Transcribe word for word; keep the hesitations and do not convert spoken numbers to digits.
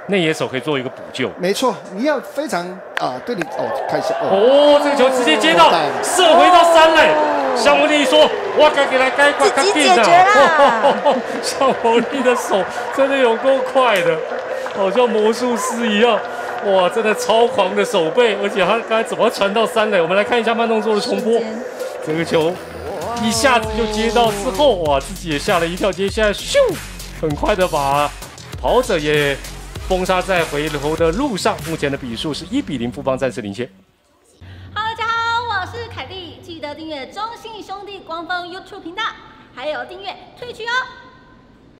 内野手可以做一个补救。 没错，你要非常啊，对你哦，看一下哦， 哦，这个球直接接到，射回到三垒。向魔力说：“我该给他该快该变的。”向魔力的手真的有够快的，好像魔术师一样。哇，真的超狂的手背，而且他刚才怎么传到三垒？我们来看一下慢动作的重播。这个球一下子就接到之后，哇，自己也吓了一跳。接下来咻，很快的把跑者也封杀在回头的路上。目前的比数是一比零，富邦暂时领先。 Hello， 大家好，我是凯莉，记得订阅中信兄弟官方 YouTube 频道，还有订阅退区哦。